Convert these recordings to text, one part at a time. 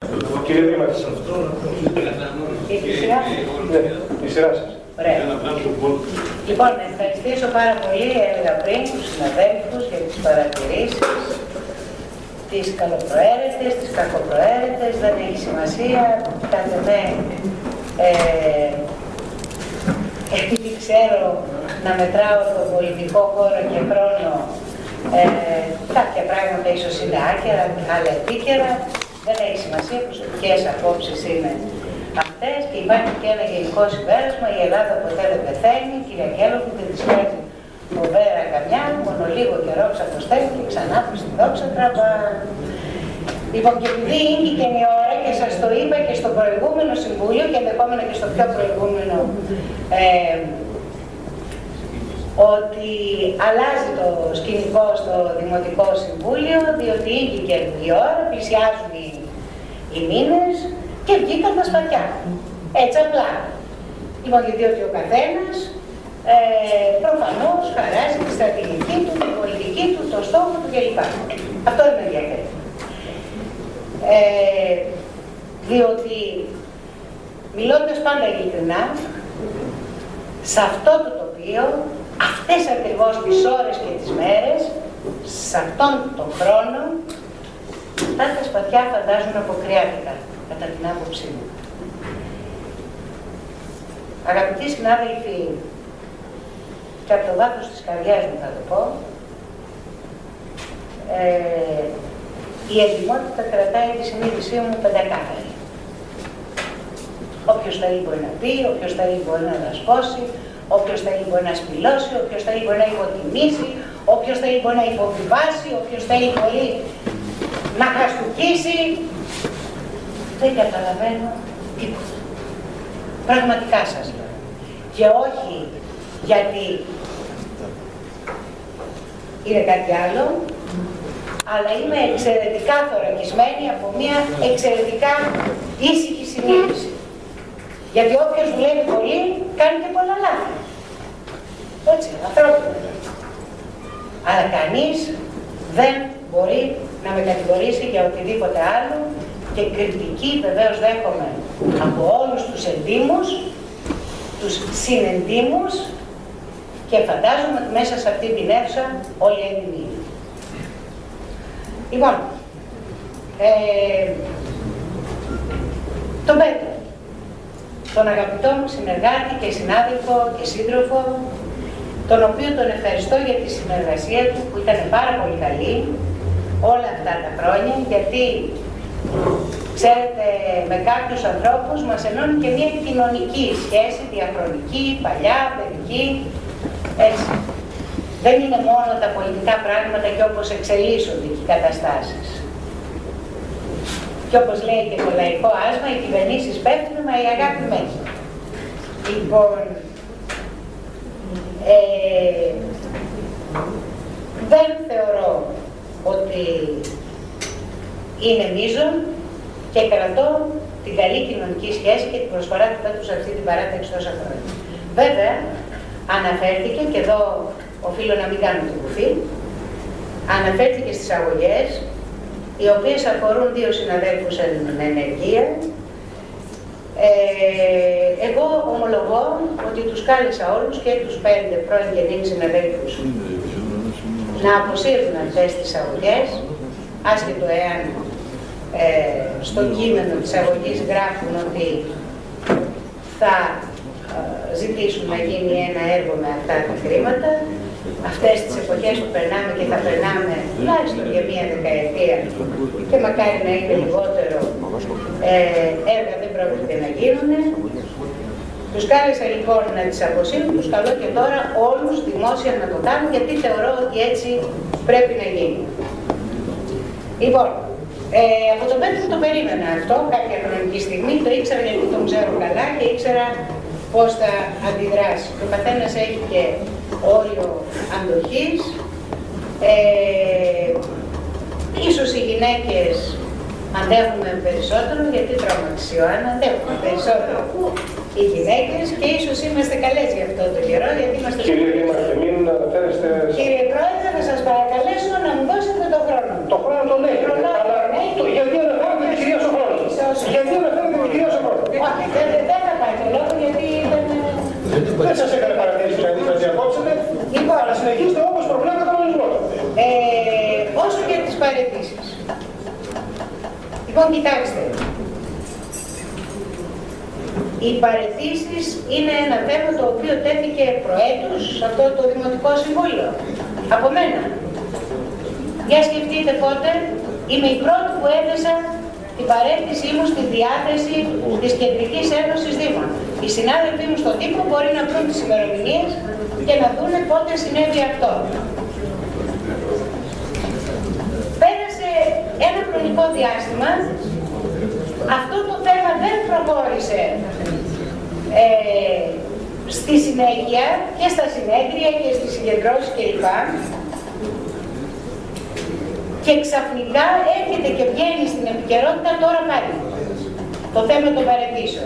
Κύριε Δήμαρχε. Και τη σειρά. Ναι, η σειρά σας. Ωραία. Λοιπόν, να ευχαριστήσω πάρα πολύ, έλεγα πριν, τους συναδέλφους για τις παρατηρήσεις, τις καλοπροαίρετες, τις κακοπροαίρετες, δεν έχει σημασία, κάθε με, επειδή ξέρω να μετράω τον πολιτικό χώρο και χρόνο, κάποια πράγματα ίσως είναι άκερα, άλλα επίκαιρα, δεν έχει σημασία, προσωπικές απόψεις είναι αυτές και υπάρχει και ένα γενικό συμπέρασμα, η Ελλάδα ποτέ δεν πεθαίνει, κυρία Κέλογου, δεν της βγάζει φοβέρα καμιά, μόνο λίγο καιρό ξαποστέλνει και ξανά προς τη δόξα τραβά. Λοιπόν, και επειδή ήγηκε η ώρα και σας το είπα και στο προηγούμενο συμβούλιο και ενδεχόμενα και στο πιο προηγούμενο, ότι αλλάζει το σκηνικό στο Δημοτικό Συμβούλιο, διότι ήγηκε η ώρα, πλησιάζουν οι μήνες και βγήκαν τα σπαθιά. Έτσι απλά. Λοιπόν, διότι ο καθένας προφανώς χαράζει τη στρατηγική του, την πολιτική του, το στόχο του κλπ. Αυτό δεν με ενδιαφέρει. Διότι, μιλώντας πάντα ειλικρινά, σε αυτό το τοπίο, αυτές ακριβώς τις ώρες και τις μέρες, σε αυτόν τον χρόνο, αυτά τα σπαθιά φαντάζουν αποκριάτικα, κατά την άποψή μου. Αγαπητοί συνάδελφοι, και από το βάθος της καρδιάς μου θα το πω, η εντυμότητα κρατάει τη συνείδησή μου πεντακάθαρη. Όποιος θέλει μπορεί να πει, όποιος θέλει μπορεί να δασκώσει, όποιος θέλει μπορεί να σπηλώσει, όποιος θέλει μπορεί να υποτιμήσει, όποιος θέλει μπορεί να υποβιβάσει, όποιος θέλει μπορεί να χαστούκίσει. Δεν καταλαβαίνω τίποτα. Πραγματικά σας λέω. Και όχι γιατί είναι κάτι άλλο, αλλά είμαι εξαιρετικά θωρακισμένη από μια εξαιρετικά ήσυχη συνείδηση. Γιατί όποιος δουλεύει πολύ, κάνει και πολλά λάθη. Έτσι, ανθρώπινα. Αλλά κανείς δεν μπορεί να με κατηγορήσει για οτιδήποτε άλλο και κριτική βεβαίως δέχομαι από όλους τους εντύμους, τους συνεντύμους και φαντάζομαι ότι μέσα σε αυτή την αίθουσα όλοι έντιμοι. Λοιπόν, τον Πέτρο, τον αγαπητό μου συνεργάτη και συνάδελφο και σύντροφο, τον οποίο τον ευχαριστώ για τη συνεργασία του που ήταν πάρα πολύ καλή όλα αυτά τα χρόνια, γιατί ξέρετε με κάποιους ανθρώπους μας ενώνει και μια κοινωνική σχέση, διαχρονική, παλιά, παιδική, έτσι. Δεν είναι μόνο τα πολιτικά πράγματα και όπως εξελίσσονται οι καταστάσεις. Και όπως λέει και το λαϊκό άσμα, οι κυβερνήσεις πέφτουν, μα η αγάπη μένει. Λοιπόν, δεν θεωρώ ότι είναι μείζον και κρατώ την καλή κοινωνική σχέση και την προσφορά του Πέτρου σε αυτή την παράταξη τόσα χρόνια. Βέβαια, αναφέρθηκε, και εδώ οφείλω να μην κάνω την κουφή, αναφέρθηκε στις αγωγές, οι οποίες αφορούν δύο συναδέλφους εν ενεργεία. Εγώ ομολογώ ότι τους κάλεσα όλους και τους 5 πρώην γεννήν συναδέλφους να αποσύρουν αυτές τις αγωγές, άσχετο εάν στο κείμενο της αγωγής γράφουν ότι θα ζητήσουν να γίνει ένα έργο με αυτά τα χρήματα. Αυτές τις εποχές που περνάμε και θα περνάμε τουλάχιστον για μία δεκαετία και μακάρι να είναι λιγότερο, έργα δεν πρόκειται να γίνουν. Τους κάλεσα λοιπόν να τις αποσύρουν, τους καλώ και τώρα όλους δημόσια να το κάνουν, γιατί θεωρώ ότι έτσι πρέπει να γίνει. Λοιπόν, από τον Πέτρο το περίμενα αυτό κάποια χρονική στιγμή, το ήξερα γιατί τον ξέρω καλά και ήξερα πώς θα αντιδράσει. Ο καθένας έχει και όριο αντοχής. Ίσως οι γυναίκες αντέχουμε περισσότερο, γιατί τραυματισιόαν, αντέχουμε περισσότερο οι γυναίκες και ίσως είμαστε καλές για αυτό το καιρό, γιατί είμαστε... Κύριε Δήμαρχε, μην αναφέρεστε... Κύριε Πρόεδρε, θα σας παρακαλέσω να μου δώσετε τον χρόνο. Το χρόνο τον έχετε, αλλά γιατί αναφέρετε κυρίως ο χρόνος. Δεν σας έκανε παρατήρηση να δείτε να διακόψετε, αλλά συνεχίστε όπως προβλέπει ο κανονισμός. Όσο και τις παραιτήσεις. Λοιπόν, κοιτάξτε. Οι παραιτήσεις είναι ένα θέμα το οποίο τέθηκε προέτους σε αυτό το Δημοτικό Συμβούλιο. Από μένα. Για σκεφτείτε πότε, είμαι η πρώτη που έθεσα την παραίτησή μου στη διάθεση της Κεντρικής Ένωσης Δήμων. Οι συνάδελφοί μου στον τύπο μπορεί να βρουν τις ημερομηνίες και να δούνε πότε συνέβη αυτό. Πέρασε ένα χρονικό διάστημα, αυτό το θέμα δεν προχώρησε στη συνέχεια και στα συνέδρια και στις συγκεντρώσεις κλπ. Και ξαφνικά έρχεται και βγαίνει στην επικαιρότητα τώρα πάλι το θέμα των παραιτήσεων.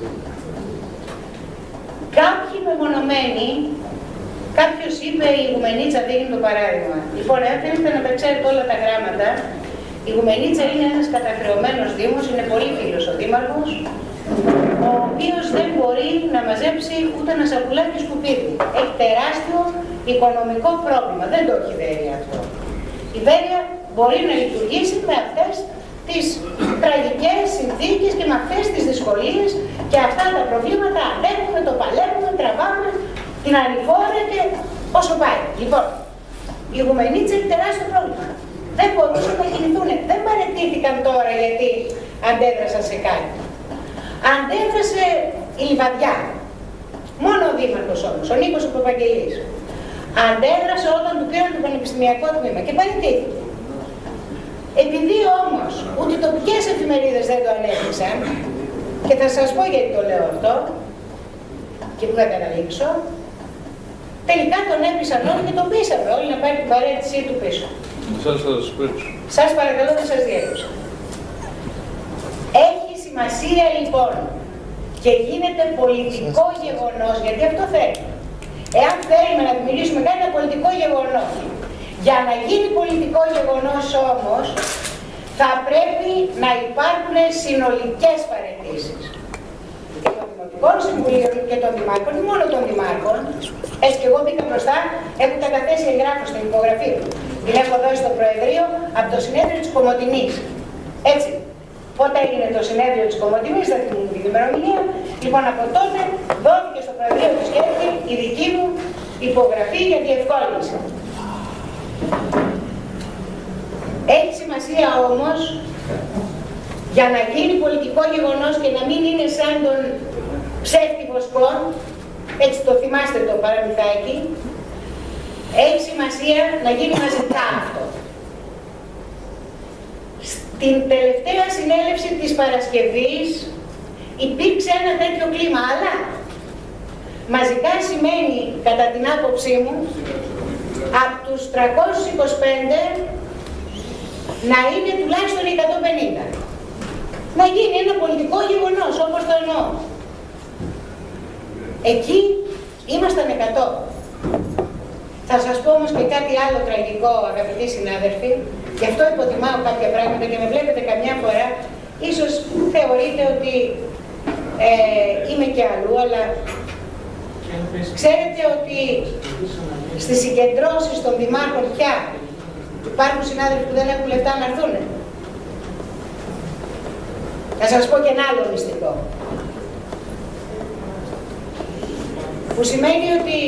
Κάποιοι μεμονωμένοι, κάποιος είπε η Ιγουμενίτσα δίνει το παράδειγμα. Λοιπόν, αν θέλετε να τα ξέρετε όλα τα γράμματα, η Ιγουμενίτσα είναι ένας καταχρεωμένος δήμος, είναι πολύ φίλος ο δήμαρχος, ο οποίος δεν μπορεί να μαζέψει ούτε ένα σακουλάκι σκουπίδι. Έχει τεράστιο οικονομικό πρόβλημα, δεν το έχει η Βέρεια αυτό. Η Βέρεια μπορεί να λειτουργήσει με αυτές τις τραγικές συνθήκες και με αυτές τις δυσκολίες και αυτά τα προβλήματα αντέχουμε, το παλεύουμε, τραβάμε την ανηφόρα και όσο πάει. Λοιπόν, η Ιγουμενίτσα έχει τεράστιο πρόβλημα. Δεν μπορούσαν να κινηθούν. Δεν παραιτήθηκαν τώρα γιατί αντέδρασαν σε κάτι. Αντέδρασε η Λιβαδιά. Μόνο ο δήμαρχος όμως, ο Νίκος ο Παπαγγελής. Αντέδρασε όταν του πήραν το πανεπιστημιακό τμήμα και παραιτήθηκε. Επειδή όμως ούτε οι τοπικές εφημερίδες δεν το ανέφεραν, και θα σας πω γιατί το λέω αυτό και που θα καταλήξω, τελικά τον έπεισαν όλοι και τον πείσαμε όλοι να πάρει την παραίτησή του πίσω. Σας παρακαλώ, δεν σας διέκοψα. Έχει σημασία λοιπόν και γίνεται πολιτικό γεγονός, γιατί αυτό θέλει. Εάν θέλουμε να δημιουργήσουμε κάτι ένα πολιτικό γεγονός, για να γίνει πολιτικό γεγονός όμως, θα πρέπει να υπάρχουν συνολικές παραιτήσεις. Και των Δημοτικών Συμβουλίων και των Δημάρχων, μόνο των Δημάρχων, έτσι και εγώ μπήκα μπροστά, έχω καταθέσει εγγράφο στην υπογραφή μου. Την έχω δώσει στο Προεδρείο από το συνέδριο της Κομοτηνής. Έτσι. Πότε έγινε το συνέδριο της Κομοτηνής, δεν θυμούμαι την ημερομηνία. Λοιπόν, από τότε δόθηκε στο Προεδρείο του Σκέπτη η δική μου υπογραφή για διευκόλυνση. Έχει σημασία όμως, για να γίνει πολιτικό γεγονός και να μην είναι σαν τον ψεύτη Βοσκό, έτσι το θυμάστε το παραμυθάκι, έχει σημασία να γίνει μαζικά αυτό. Στην τελευταία συνέλευση της Παρασκευής υπήρξε ένα τέτοιο κλίμα, αλλά μαζικά σημαίνει, κατά την άποψή μου, από τους 325 να είναι τουλάχιστον 150. Να γίνει ένα πολιτικό γεγονός, όπως το εννοώ. Εκεί ήμασταν 100. Θα σας πω όμως και κάτι άλλο τραγικό, αγαπητοί συνάδελφοι. Γι' αυτό υποτιμάω κάποια πράγματα και με βλέπετε καμιά φορά. Ίσως θεωρείτε ότι είμαι και αλλού, αλλά ξέρετε ότι στις συγκεντρώσεις των δημάρχων πια υπάρχουν συνάδελφοι που δεν έχουν λεφτά να έρθουν. Θα σας πω και ένα άλλο μυστικό. Που σημαίνει ότι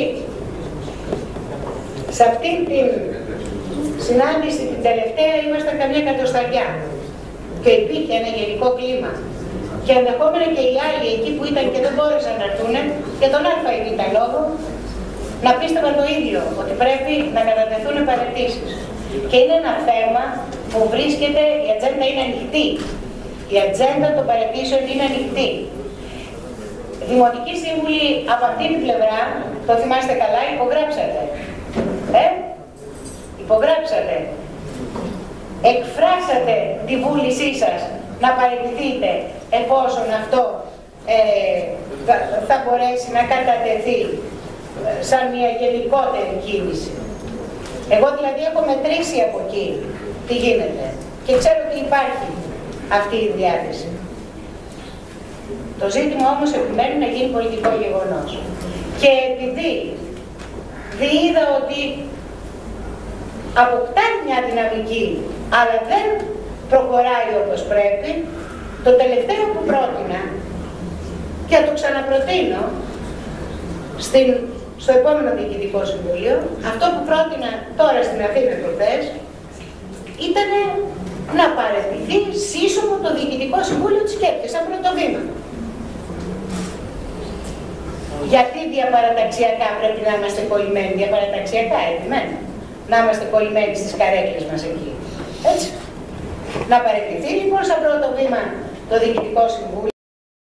σε αυτήν την συνάντηση την τελευταία ήμασταν καμιά κατοσταριά και υπήρχε ένα γενικό κλίμα. Και ενδεχόμενα και οι άλλοι εκεί που ήταν και δεν μπόρεσαν να έρθουν, για τον α ή β λόγο, να πίστευαν το ίδιο, ότι πρέπει να κατατεθούν παραιτήσεις. Και είναι ένα θέμα που βρίσκεται, η ατζέντα είναι ανοιχτή. Η ατζέντα των παραιτήσεων είναι ανοιχτή. Δημοτικοί σύμβουλοι από αυτή την πλευρά, το θυμάστε καλά, υπογράψατε. Υπογράψατε. Εκφράσατε τη βούλησή σας να παραιτηθείτε εφόσον αυτό θα μπορέσει να κατατεθεί σαν μια γενικότερη κίνηση. Εγώ δηλαδή έχω μετρήσει από εκεί τι γίνεται και ξέρω ότι υπάρχει αυτή η διάθεση. Το ζήτημα όμως επιμένει να γίνει πολιτικό γεγονός. Και επειδή είδα ότι αποκτάει μια δυναμική, αλλά δεν προχωράει όπως πρέπει, το τελευταίο που πρότεινα, και θα το ξαναπροτείνω στο επόμενο Διοικητικό Συμβούλιο, αυτό που πρότεινα τώρα στην Αθήνα προχθές, ήταν να παραιτηθεί σύσσωμο το Διοικητικό Συμβούλιο της Κέρκυρας, σαν πρώτο βήμα. Γιατί διαπαραταξιακά πρέπει να είμαστε κολλημένοι, διαπαραταξιακά επιμένω, να είμαστε κολλημένοι στις καρέκλες μας εκεί. Έτσι. Να παραιτηθεί λοιπόν σαν πρώτο βήμα το Διοικητικό Συμβούλιο.